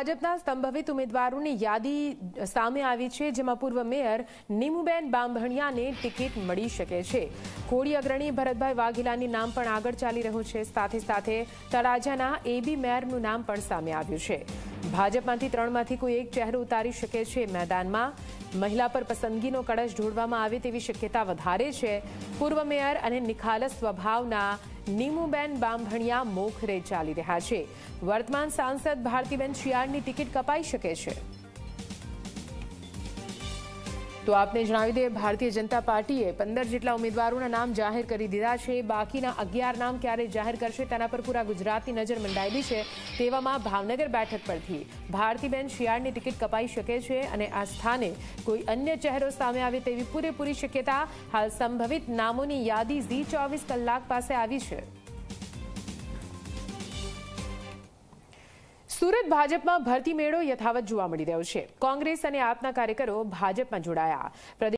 ભાજપના સંભવિત ઉમેદવારોની યાદી સામે આવી છે, જેમાં પૂર્વ મેયર નીમુબેન બામભણિયાને ટિકિટ મળી શકે છે। કોળી અગ્રણી ભરતભાઈ વાઘેલાની નામ પણ આગળ ચાલી રહ્યું છે। સાથે સાથે તળાજાના એબી મેયરનું નામ પણ સામે આવ્યું છે। ભાજપમાંથી 3માંથી કોઈ એક ચહેરો ઉતારી શકે છે મેદાનમાં। મહિલા પર પસંદગીનો કળશ ઢોળવામાં આવે તેવી શક્યતા વધારે છે। પૂર્વ મેયર અને નિખાલસ સ્વભાવના નીમુબેન બામભણિયા મોખરે ચાલી રહ્યા છે। વર્તમાન સાંસદ ભારતીબેન શિયાળની ટિકિટ કપાઈ શકે છે। તો આપને જણાવી દઈએ, ભારતીય જનતા પાર્ટીએ 15 જેટલા ઉમેદવારોના નામ જાહેર કરી દીધા છે। બાકીના 11 નામ ક્યારે જાહેર કરશે તેના પર પૂરા ગુજરાતની નજર મંડાયેલી છે। તેવામાં ભાવનગર બેઠક પરથી ભારતીબેન શિયાળની ટિકિટ કપાઈ શકે છે અને આ સ્થાને કોઈ અન્ય ચહેરો સામે આવે તેવી પૂરેપૂરી શક્યતા। હાલ સંભવિત નામોની યાદી ઝી 24 કલાક પાસે આવી છે। સુરત ભાજપમાં ભરતી મેળો યથાવત જોવા મળી રહ્યો છે। કોંગ્રેસ અને આપના કાર્યકરો ભાજપમાં જોડાયા।